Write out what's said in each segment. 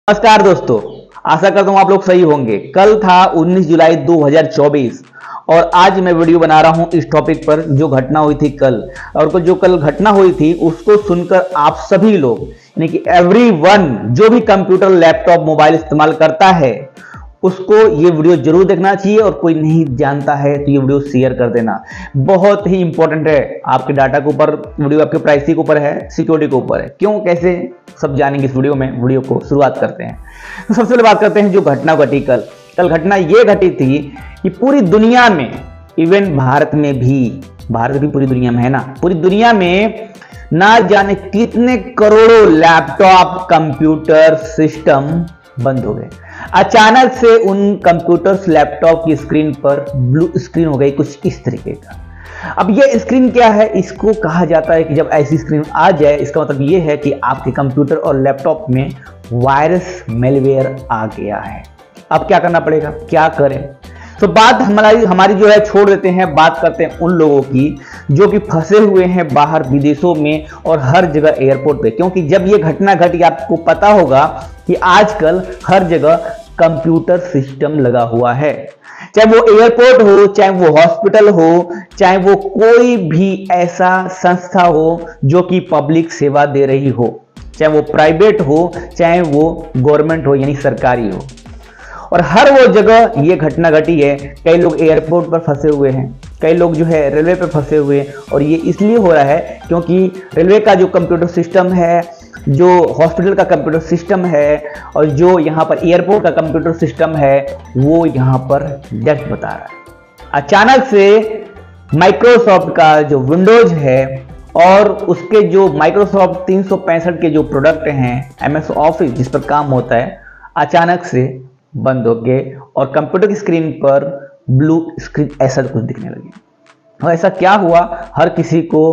नमस्कार दोस्तों, आशा करता हूं आप लोग सही होंगे। कल था 19 जुलाई 2024 और आज मैं वीडियो बना रहा हूं इस टॉपिक पर जो घटना हुई थी कल। और जो कल घटना हुई थी उसको सुनकर आप सभी लोग यानी कि एवरीवन जो भी कंप्यूटर, लैपटॉप, मोबाइल इस्तेमाल करता है उसको ये वीडियो जरूर देखना चाहिए और कोई नहीं जानता है तो ये वीडियो शेयर कर देना। बहुत ही इंपॉर्टेंट है, आपके डाटा के ऊपर, वीडियो आपके प्राइवेसी के ऊपर है, सिक्योरिटी के ऊपर है। क्यों, कैसे, सब जानेंगे इस वीडियो में। वीडियो को शुरुआत करते हैं। तो सबसे पहले बात करते हैं जो घटना घटी कल। घटना ये घटी थी कि पूरी दुनिया में, इवन भारत भी पूरी दुनिया में है ना, पूरी दुनिया में ना जाने कितने करोड़ों लैपटॉप, कंप्यूटर सिस्टम बंद हो गए। अचानक से उन कंप्यूटर्स, लैपटॉप की स्क्रीन पर ब्लू स्क्रीन हो गई, कुछ इस तरीके का। अब ये स्क्रीन क्या है, इसको कहा जाता है कि जब ऐसी स्क्रीन आ जाए इसका मतलब ये है कि आपके कंप्यूटर और लैपटॉप में वायरस, मैलवेयर आ गया है। अब क्या करना पड़ेगा, क्या करें? तो बात हमारी जो है छोड़ देते हैं, बात करते हैं उन लोगों की जो कि फंसे हुए हैं बाहर विदेशों में और हर जगह एयरपोर्ट पे। क्योंकि जब ये घटना घटी, आपको पता होगा कि आजकल हर जगह कंप्यूटर सिस्टम लगा हुआ है। चाहे वो एयरपोर्ट हो, चाहे वो हॉस्पिटल हो, चाहे वो कोई भी ऐसा संस्था हो जो कि पब्लिक सेवा दे रही हो, चाहे वो प्राइवेट हो, चाहे वो गवर्नमेंट हो यानी सरकारी हो, और हर वो जगह ये घटना घटी है। कई लोग एयरपोर्ट पर फंसे हुए हैं, कई लोग जो है रेलवे पर फंसे हुए हैं। और ये इसलिए हो रहा है क्योंकि रेलवे का जो कंप्यूटर सिस्टम है, जो हॉस्पिटल का कंप्यूटर सिस्टम है और जो यहाँ पर एयरपोर्ट का कंप्यूटर सिस्टम है, वो यहाँ पर डेथ बता रहा है। अचानक से माइक्रोसॉफ्ट का जो विंडोज है और उसके जो माइक्रोसॉफ्ट 365 के जो प्रोडक्ट हैं, MS ऑफिस जिस पर काम होता है, अचानक से बंद हो गए और कंप्यूटर की स्क्रीन पर ब्लू स्क्रीन ऐसा कुछ दिखने लगे। और ऐसा क्या हुआ, हर किसी को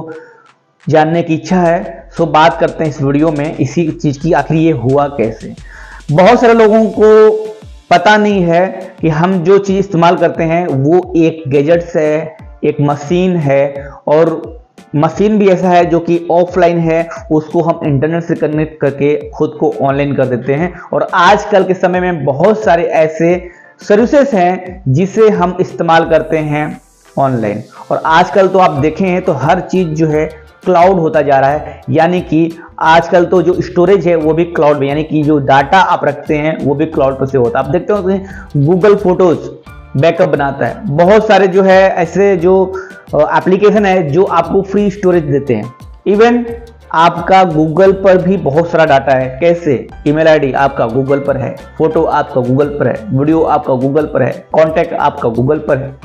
जानने की इच्छा है। सो बात करते हैं इस वीडियो में इसी चीज की, आखिर ये हुआ कैसे। बहुत सारे लोगों को पता नहीं है कि हम जो चीज इस्तेमाल करते हैं वो एक गैजेट्स है, एक मशीन है, और मशीन भी ऐसा है जो कि ऑफलाइन है, उसको हम इंटरनेट से कनेक्ट करके खुद को ऑनलाइन कर देते हैं। और आजकल के समय में बहुत सारे ऐसे सर्विसेज हैं जिसे हम इस्तेमाल करते हैं ऑनलाइन। और आजकल तो आप देखें हैं तो हर चीज जो है क्लाउड होता जा रहा है, यानी कि आजकल तो जो स्टोरेज है वो भी क्लाउड में, यानी कि जो डाटा आप रखते हैं वो भी क्लाउड पर से होता है। आप देखते हो गूगल फोटोज बैकअप बनाता है, बहुत सारे जो है ऐसे जो एप्लीकेशन है जो आपको फ्री स्टोरेज देते हैं। इवन आपका गूगल पर भी बहुत सारा डाटा है। कैसे? ईमेल आईडी आपका गूगल पर है, फोटो आपका गूगल पर है, वीडियो आपका गूगल पर है, कॉन्टैक्ट आपका गूगल पर है।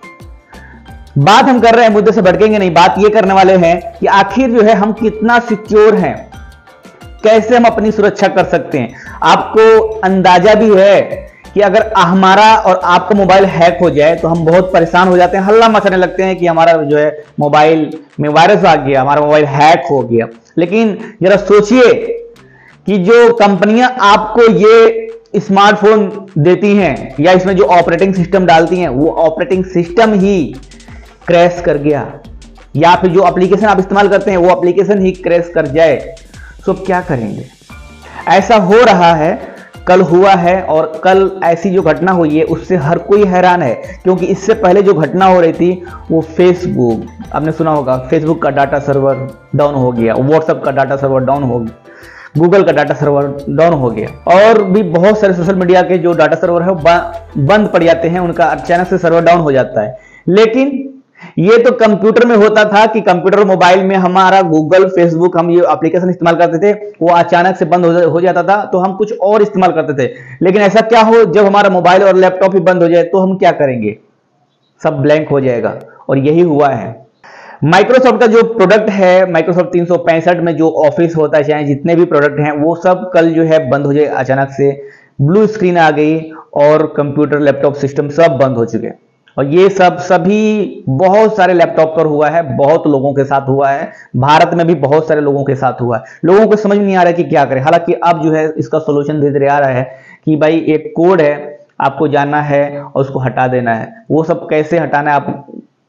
बात हम कर रहे हैं, मुद्दे से भटकेंगे नहीं, बात ये करने वाले हैं कि आखिर जो है हम कितना सिक्योर हैं, कैसे हम अपनी सुरक्षा कर सकते हैं। आपको अंदाजा भी है कि अगर हमारा और आपका मोबाइल हैक हो जाए तो हम बहुत परेशान हो जाते हैं, हल्ला मचाने लगते हैं कि हमारा जो है मोबाइल में वायरस आ गया, हमारा मोबाइल हैक हो गया। लेकिन जरा सोचिए कि जो कंपनियां आपको ये स्मार्टफोन देती हैं या इसमें जो ऑपरेटिंग सिस्टम डालती हैं, वो ऑपरेटिंग सिस्टम ही क्रैश कर गया, या फिर जो एप्लीकेशन आप इस्तेमाल करते हैं वो एप्लीकेशन ही क्रैश कर जाए, तो क्या करेंगे? ऐसा हो रहा है, कल हुआ है। और कल ऐसी जो घटना हुई है उससे हर कोई हैरान है, क्योंकि इससे पहले जो घटना हो रही थी वो फेसबुक, आपने सुना होगा, फेसबुक का डाटा सर्वर डाउन हो गया, व्हाट्सएप का डाटा सर्वर डाउन हो गया, गूगल का डाटा सर्वर डाउन हो गया, और भी बहुत सारे सोशल मीडिया के जो डाटा सर्वर है बंद पड़ जाते हैं, उनका अचानक से सर्वर डाउन हो जाता है। लेकिन ये तो कंप्यूटर में होता था कि कंप्यूटर, मोबाइल में हमारा गूगल, फेसबुक, हम ये एप्लीकेशन इस्तेमाल करते थे, वो अचानक से बंद हो जाता था तो हम कुछ और इस्तेमाल करते थे। लेकिन ऐसा क्या हो, जब हमारा मोबाइल और लैपटॉप ही बंद हो जाए तो हम क्या करेंगे? सब ब्लैंक हो जाएगा। और यही हुआ है। माइक्रोसॉफ्ट का जो प्रोडक्ट है, माइक्रोसॉफ्ट 365 में जो ऑफिस होता है, चाहे जितने भी प्रोडक्ट हैं, वो सब कल जो है बंद हो जाए। अचानक से ब्लू स्क्रीन आ गई और कंप्यूटर, लैपटॉप सिस्टम सब बंद हो चुके। और ये सभी बहुत सारे लैपटॉप पर हुआ है, बहुत लोगों के साथ हुआ है, भारत में भी बहुत सारे लोगों के साथ हुआ है। लोगों को समझ नहीं आ रहा है कि क्या करें। हालांकि अब जो है इसका सोल्यूशन धीरे धीरे आ रहा है कि भाई एक कोड है, आपको जानना है और उसको हटा देना है। वो सब कैसे हटाना है आप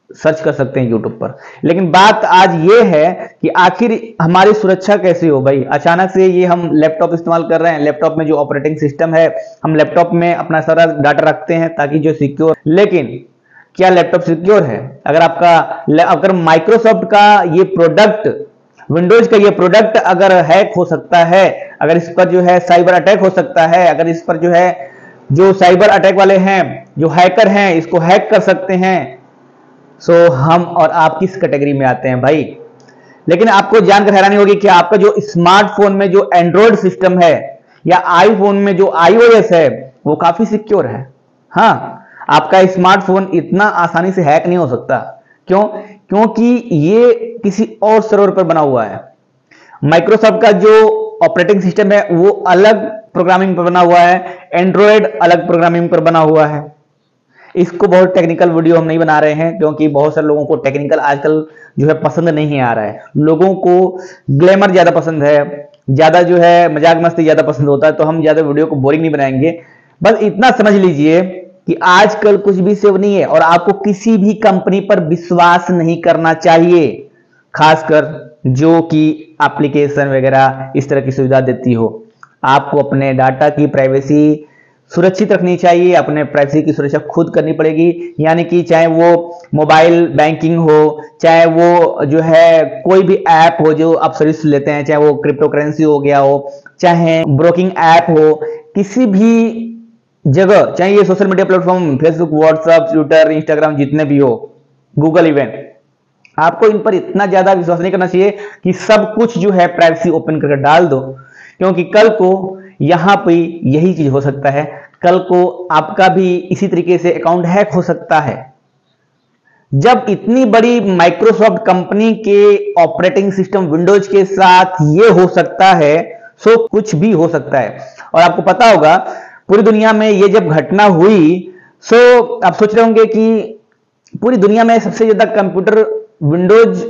सर्च कर सकते हैं यूट्यूब पर। लेकिन बात आज ये है कि आखिर हमारी सुरक्षा कैसे हो भाई। अचानक से ये हम लैपटॉप इस्तेमाल कर रहे हैं, लैपटॉप में जो ऑपरेटिंग सिस्टम है, हम लैपटॉप में अपना सारा डाटा रखते हैं ताकि जो सिक्योर, लेकिन क्या लैपटॉप सिक्योर है? अगर माइक्रोसॉफ्ट का ये प्रोडक्ट, विंडोज का ये प्रोडक्ट अगर हैक हो सकता है, अगर इस पर जो है साइबर अटैक हो सकता है, अगर इस पर जो है जो साइबर अटैक वाले हैं, जो हैकर हैं, इसको हैक कर सकते हैं, सो हम और आप किस कैटेगरी में आते हैं भाई? लेकिन आपको जानकर हैरानी होगी कि आपका जो स्मार्टफोन में जो एंड्रॉयड सिस्टम है या आईफोन में जो iOS है वो काफी सिक्योर है। हाँ, आपका स्मार्टफोन इतना आसानी से हैक नहीं हो सकता। क्यों? क्योंकि ये किसी और सर्वर पर बना हुआ है। माइक्रोसॉफ्ट का जो ऑपरेटिंग सिस्टम है वो अलग प्रोग्रामिंग पर बना हुआ है, एंड्रॉयड अलग प्रोग्रामिंग पर बना हुआ है। इसको बहुत टेक्निकल वीडियो हम नहीं बना रहे हैं क्योंकि बहुत सारे लोगों को टेक्निकल आजकल जो है पसंद नहीं आ रहा है। लोगों को ग्लैमर ज्यादा पसंद है, ज्यादा जो है मजाक मस्ती ज्यादा पसंद होता है, तो हम ज्यादा वीडियो को बोरिंग नहीं बनाएंगे। बस इतना समझ लीजिए कि आजकल कुछ भी सेव नहीं है और आपको किसी भी कंपनी पर विश्वास नहीं करना चाहिए, खासकर जो कि एप्लीकेशन वगैरह इस तरह की सुविधा देती हो। आपको अपने डाटा की प्राइवेसी सुरक्षित रखनी चाहिए, अपने प्राइवेसी की सुरक्षा खुद करनी पड़ेगी। यानी कि चाहे वो मोबाइल बैंकिंग हो, चाहे वो जो है कोई भी ऐप हो जो आप सर्विस लेते हैं, चाहे वो क्रिप्टो करेंसी हो गया हो, चाहे ब्रोकिंग ऐप हो, किसी भी जगह, चाहे ये social media platform Facebook, WhatsApp, Twitter, Instagram जितने भी हो, गूगल इवेंट, आपको इन पर इतना ज्यादा विश्वास नहीं करना चाहिए कि सब कुछ जो है प्राइवेसी ओपन करके डाल दो, क्योंकि कल को यहां पे यही चीज हो सकता है। कल को आपका भी इसी तरीके से अकाउंट हैक हो सकता है। जब इतनी बड़ी माइक्रोसॉफ्ट कंपनी के ऑपरेटिंग सिस्टम विंडोज के साथ ये हो सकता है, सो कुछ भी हो सकता है। और आपको पता होगा पूरी दुनिया में ये जब घटना हुई, सो आप सोच रहे होंगे कि पूरी दुनिया में सबसे ज्यादा कंप्यूटर विंडोज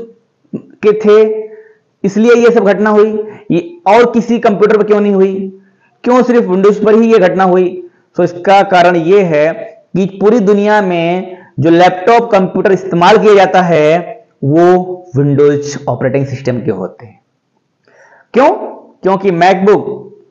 के थे इसलिए ये सब घटना हुई, ये और किसी कंप्यूटर पर क्यों नहीं हुई? क्यों सिर्फ विंडोज पर ही ये घटना हुई? तो इसका कारण ये है कि पूरी दुनिया में जो लैपटॉप कंप्यूटर इस्तेमाल किया जाता है वो विंडोज ऑपरेटिंग सिस्टम के होते हैं। क्यों? क्योंकि मैकबुक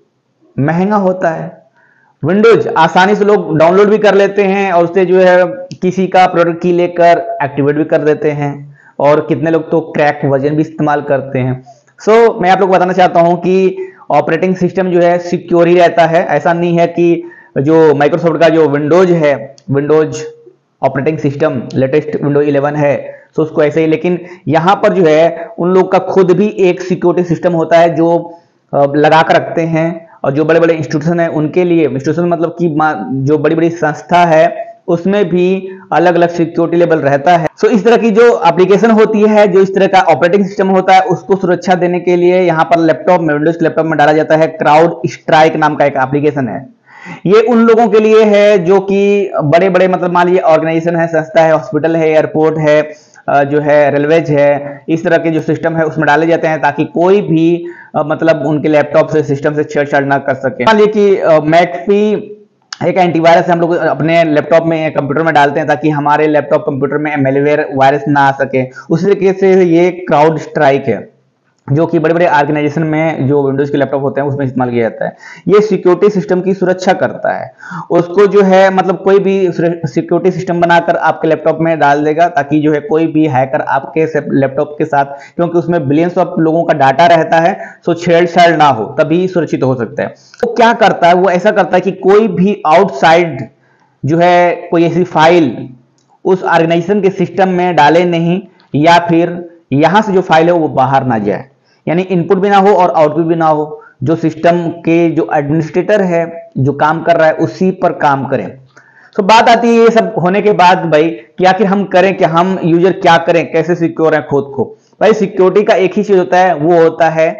महंगा होता है, विंडोज आसानी से लोग डाउनलोड भी कर लेते हैं और उससे जो है किसी का प्रोडक्ट की लेकर एक्टिवेट भी कर देते हैं, और कितने लोग तो क्रैक वर्जन भी इस्तेमाल करते हैं। सो मैं आप लोग को बताना चाहता हूं कि ऑपरेटिंग सिस्टम जो है सिक्योर ही रहता है। ऐसा नहीं है कि जो माइक्रोसॉफ्ट का जो विंडोज है, Windows operating system latest Windows 11 है, तो उसको ऐसे ही, लेकिन यहां पर जो है उन लोग का खुद भी एक सिक्योरिटी सिस्टम होता है जो लगा कर रखते हैं। और जो बड़े बड़े इंस्टीट्यूशन है उनके लिए, इंस्टीट्यूशन मतलब कि जो बड़ी बड़ी संस्था है उसमें भी अलग अलग सिक्योरिटी लेवल रहता है। सो इस तरह की जो एप्लीकेशन होती है, जो इस तरह का ऑपरेटिंग सिस्टम होता है, उसको सुरक्षा देने के लिए यहाँ पर लैपटॉप में, विंडोज के लैपटॉप में डाला जाता है क्राउड स्ट्राइक नाम का एक एप्लीकेशन है। ये उन लोगों के लिए है जो कि बड़े बड़े मतलब मान लीजिए ऑर्गेनाइजेशन है, संस्था है, हॉस्पिटल है, एयरपोर्ट है, जो है रेलवेज है, इस तरह के जो सिस्टम है उसमें डाले जाते हैं ताकि कोई भी मतलब उनके लैपटॉप से सिस्टम से छेड़छाड़ ना कर सके। मान लीजिए कि मैकफी एक एंटीवायरस हम लोग अपने लैपटॉप में, कंप्यूटर में डालते हैं ताकि हमारे लैपटॉप कंप्यूटर में मैलवेयर वायरस ना आ सके। उसी तरीके से ये क्राउड स्ट्राइक है जो कि बड़े बड़े ऑर्गेनाइजेशन में जो विंडोज के लैपटॉप होते हैं उसमें इस्तेमाल किया जाता है। ये सिक्योरिटी सिस्टम की सुरक्षा करता है। उसको जो है मतलब कोई भी सिक्योरिटी सिस्टम बनाकर आपके लैपटॉप में डाल देगा ताकि जो है कोई भी हैकर आपके लैपटॉप के साथ, क्योंकि उसमें बिलियंस ऑफ लोगों का डाटा रहता है, सो छेड़छाड़ ना हो, तभी सुरक्षित हो सकता है। तो क्या करता है वो? ऐसा करता है कि कोई भी आउटसाइड जो है कोई ऐसी फाइल उस ऑर्गेनाइजेशन के सिस्टम में डाले नहीं, या फिर यहां से जो फाइल है वो बाहर ना जाए, यानी इनपुट भी ना हो और आउटपुट भी ना हो। जो सिस्टम के जो एडमिनिस्ट्रेटर है जो काम कर रहा है उसी पर काम करें। तो बात आती है ये सब होने के बाद भाई कि आखिर हम करें क्या, हम यूजर क्या करें, कैसे सिक्योर है खुद को? भाई सिक्योरिटी का एक ही चीज होता है, वो होता है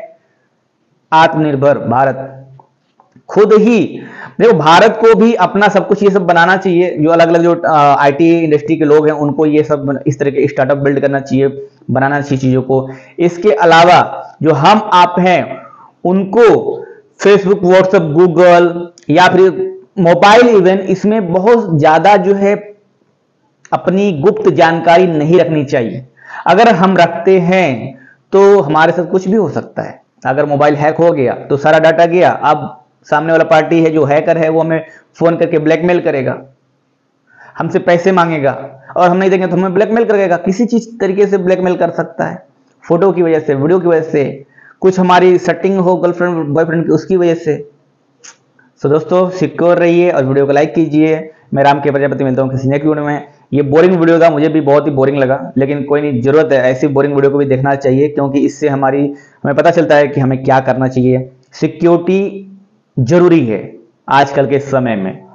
आत्मनिर्भर भारत। खुद ही देखो, भारत को भी अपना सब कुछ ये सब बनाना चाहिए। जो अलग अलग जो आईटी इंडस्ट्री के लोग हैं उनको ये सब इस तरह के स्टार्टअप बिल्ड करना चाहिए, बनाना चाहिए चीजों को। इसके अलावा जो हम आप हैं उनको फेसबुक, व्हाट्सएप, गूगल या फिर मोबाइल इवन, इसमें बहुत ज्यादा जो है अपनी गुप्त जानकारी नहीं रखनी चाहिए। अगर हम रखते हैं तो हमारे साथ कुछ भी हो सकता है। अगर मोबाइल हैक हो गया तो सारा डाटा गया, अब सामने वाला पार्टी है जो हैकर है वो हमें फोन करके ब्लैकमेल करेगा, हमसे पैसे मांगेगा, और हम नहीं देंगे तो हमें ब्लैकमेल करेगा। किसी चीज तरीके से ब्लैकमेल कर सकता है, फोटो की वजह से, वीडियो की वजह से, कुछ हमारी सेटिंग हो गर्लफ्रेंड बॉयफ्रेंड की उसकी वजह से। सो दोस्तों सिक्योर रहिए और वीडियो को लाइक कीजिए। मैं राम के प्रजापति, मिलता हूँ किसी नेक्स्ट वीडियो में। ये बोरिंग वीडियो था, मुझे भी बहुत ही बोरिंग लगा, लेकिन कोई नहीं, जरूरत है ऐसी बोरिंग वीडियो को भी देखना चाहिए, क्योंकि इससे हमें पता चलता है कि हमें क्या करना चाहिए। सिक्योरिटी जरूरी है आजकल के समय में।